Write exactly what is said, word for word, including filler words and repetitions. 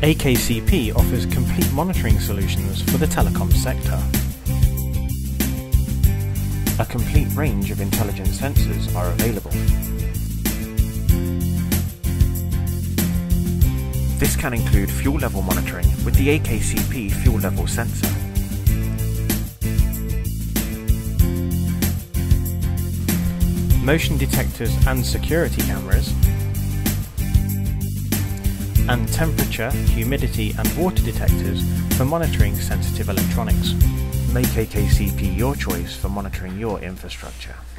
A K C P offers complete monitoring solutions for the telecoms sector. A complete range of intelligent sensors are available. This can include fuel level monitoring with the A K C P fuel level sensor. Motion detectors and security cameras, and temperature, humidity and water detectors for monitoring sensitive electronics. Make A K C P your choice for monitoring your infrastructure.